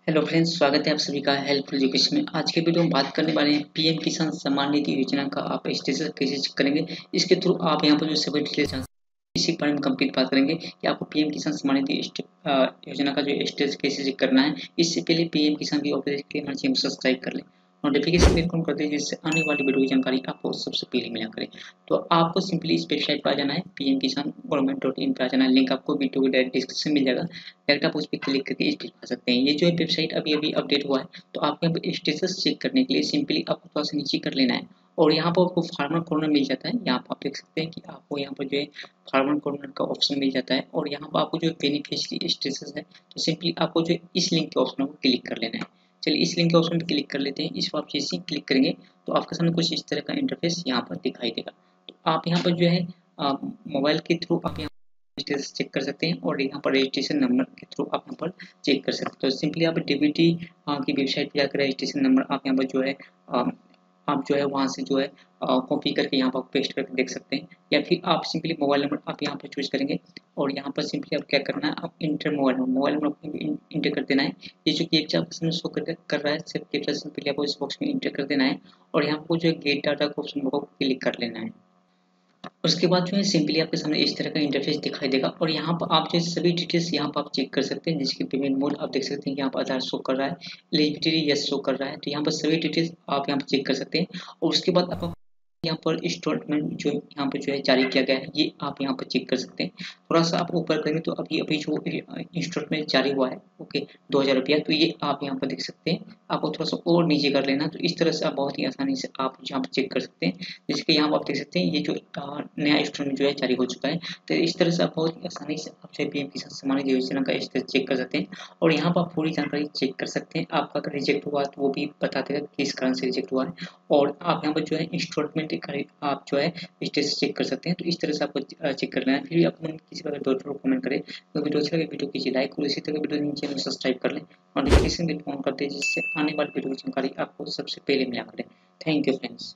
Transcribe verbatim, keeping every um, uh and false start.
Hello friends, स्वागत है आप सभी का हेल्पफुल एजुकेशन में। आज के वीडियो में बात करने वाले हैं पीएम किसान सम्मान निधि योजना का आप स्टेटस कैसे चेक करेंगे। इसके थ्रू आप यहां पर जो सभी डिटेल्स इसी के बारे में कंप्लीट बात करेंगे कि आपको पीएम किसान सम्मान निधि योजना का जो स्टेटस कैसे चेक करना है। इससे पहले पीएम किसान की ऑफिस के हमारे चैनल को सब्सक्राइब कर लें, नोटिफिकेशन बेल को ऑन कर दें जिससे आने वाली वीडियो की जानकारी आपको सबसे पहले मिला करे। तो आपको सिंपली इस वेबसाइट पर आ जाना है, पीएम किसान गवर्नमेंट डॉट इन पर आ जाना है। लिंक आपको वीडियो के डायरेक्ट डिस्क्रिप्शन मिल जाएगा, डायरेक्ट आप उस पर क्लिक करके इस पे आ सकते हैं। ये जो है वेबसाइट अभी अभी अपडेट हुआ है, तो आपको यहाँ पे स्टेटस चेक करने के लिए सिंपली आपको थोड़ा सा नीचे कर लेना है और यहाँ पर आपको फार्मर कॉर्नर मिल जाता है। यहाँ पर आप देख सकते हैं कि आपको यहाँ पर जो है फार्मर कॉर्नर का ऑप्शन मिल जाता है और यहाँ पर आपको जो बेनिफिशियरी स्टेटस है, तो सिंपली आपको जो इस लिंक के ऑप्शन को क्लिक कर लेना है। चलिए इस लिंक के ऑप्शन पर क्लिक कर लेते हैं। इस पर आप जैसे ही क्लिक करेंगे तो आपके सामने कुछ इस तरह का इंटरफेस यहाँ पर दिखाई देगा। तो आप यहाँ पर जो है मोबाइल के थ्रू आप यहाँ स्टेटस चेक कर सकते हैं और यहाँ पर रजिस्ट्रेशन नंबर के थ्रू आप यहाँ पर चेक कर सकते हो। तो सिंपली आप डीबीटी की वेबसाइट पर जाकर रजिस्ट्रेशन नंबर आप यहाँ पर जो है आप जो है वहाँ से जो है कॉपी करके यहाँ पर पेस्ट करके देख सकते हैं, या फिर आप सिंपली मोबाइल नंबर आप यहाँ पर चूज करेंगे और यहाँ पर सिंपली आप क्या करना है, आप enter mobile number mobile number enter कर देना है। ये जो कैप्चा ऑप्शन शो कर कर रहा है, सिर्फ कैप्चा सिंपली आपको इस बॉक्स में इंटर कर देना है और यहाँ पर जो है गेट डाटा का ऑप्शन को क्लिक कर लेना है। उसके बाद जो है सिंपली आपके सामने इस तरह का इंटरफेस दिखाई देगा और यहाँ पर आप जो सभी डिटेल्स यहाँ पर आप चेक कर सकते हैं, जिसकी पेमेंट मोड आप देख सकते हैं कि यहाँ पर आधार शो कर रहा है, एलिजिबिलिटी यस शो कर रहा है। तो यहाँ पर सभी डिटेल्स आप यहाँ पर चेक कर सकते हैं और उसके बाद आप यहाँ पर इंस्टॉलमेंट जो यहाँ पर जो है जारी किया गया है, ये आप यहाँ पर चेक कर सकते हैं। थोड़ा सा आप ऊपर करेंगे तो अभी अभी जो इंस्टॉलमेंट जारी हुआ है ओके दो हज़ार रुपया, तो ये आप यहाँ पर देख सकते हैं। आपको थोड़ा सा और नीचे कर लेना, तो इस तरह से आप बहुत ही आसानी से आप यहाँ पर चेक कर सकते हैं। जैसे कि यहाँ पर आप देख सकते हैं ये जो नया इंस्टॉलमेंट जो है जारी हो चुका है। तो इस तरह से आप बहुत ही आसानी से आप जो है पीएम किसान सम्मान निधि योजना का स्टेटस चेक कर सकते हैं और यहाँ पर आप पूरी जानकारी चेक कर सकते हैं। आपका अगर रिजेक्ट हुआ तो वो भी बता देगा किस कारण से रिजेक्ट हुआ है और आप यहाँ पर जो है इंस्टॉलमेंट आप जो है स्टेटस चेक कर सकते हैं। तो इस तरह से आपको चेक कर लेना है। फिर भी आप किसी प्रकार डॉट पर कमेंट करें तो वीडियो अच्छा लगे वीडियो कीजिए लाइक और इसी तरह वीडियो नीचे में सब्सक्राइब कर लें और नोटिफिकेशन बेल ऑन कर दें जिससे आने वाली वीडियो की जानकारी आपको सबसे पहले मिला करें। Thank you friends.